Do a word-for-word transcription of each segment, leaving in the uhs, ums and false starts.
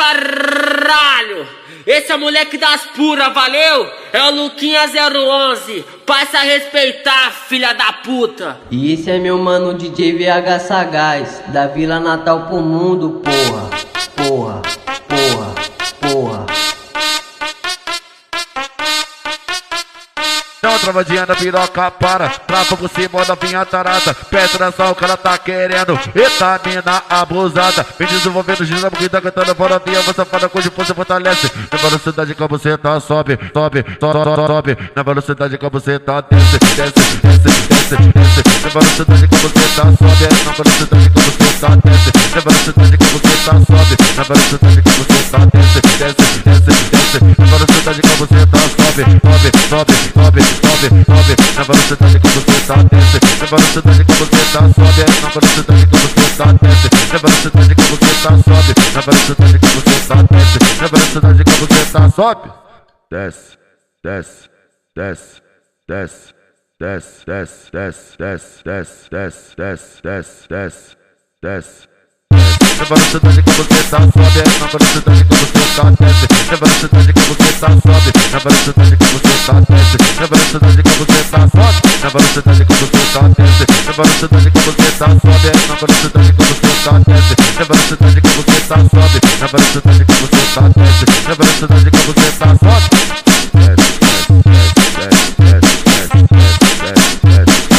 caralho! Esse é o moleque das puras, valeu? É o Luquinha zero onze. Passa a respeitar, filha da puta. E esse é meu mano D J V H Sagaz, da Vila Natal pro mundo, porra. Porra, porra, porra. Dá uma travadinha na piroca, para. Trava por cima da vinha tarada. Presta atenção que ela tá querendo. Eita, mina abusada. Vem desenvolvendo, gira porque tá cantando fora via. Você fala com você fortalece. Na velocidade que você tá, sobe, sobe, sobe, sobe. Na velocidade que você tá, desce, desce, desce, desce, desce. Na velocidade que você tá, sobe. Na velocidade que você tá, desce. Na velocidade que você tá, sobe. Na velocidade que você tá, desce, desce, desce, desce. Na velocidade que você tá, sobe, sobe, sobe, sobe. Sobe, sobe, na velocidade que você tá, desce. Na velocidade que você tá, sobe. Na velocidade que você tá, desce. Na velocidade que você tá, sobe. Na velocidade que você tá, desce. Na velocidade que você tá, sobe. Desce, desce, desce, desce, desce, desce, desce, desce, desce, desce, desce, desce, desce, desce. Na velocidade que você tá, sobe. Na velocidade que você tá, desce. Na velocidade que você tá, sobe. Na velocidade que você tá, desce. Na velocidade que você tá, sobe. Na velocidade que você tá, desce. Na velocidade que você tá, sobe. Na velocidade que você tá, desce. Na velocidade que você tá, sobe. Na velocidade que você tá, desce. Na velocidade que você tá, sobe. Desce, desce, desce, desce, desce, desce.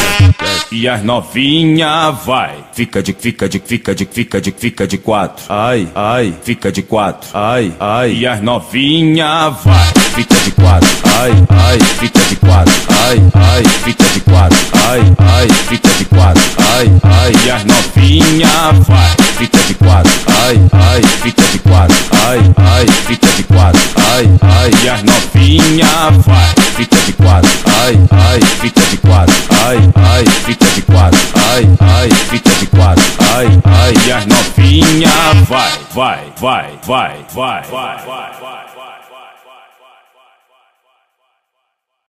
E as novinha vai, fica de, fica de, fica de, fica de, fica de quatro. Ai, ai, fica de quatro. Ai, ai. E as novinha vai, fica de quatro. Ai, ai, fica de quatro. Ai, ai, fica de quatro. Ai, ai, fica de quatro. Ai, ai. E as novinha vai, fica de quatro. Ai, ai, fica de quatro. Ai, ai, fica de quatro. Ai, ai. E as novinha vai, fica de quatro. Ai, ai, fica de quatro. Ai, ai, fica de quatro. Ai, ai, fica de quatro. Ai, ai. E as novinha vai, vai, vai, vai, vai, vai, vai, vai.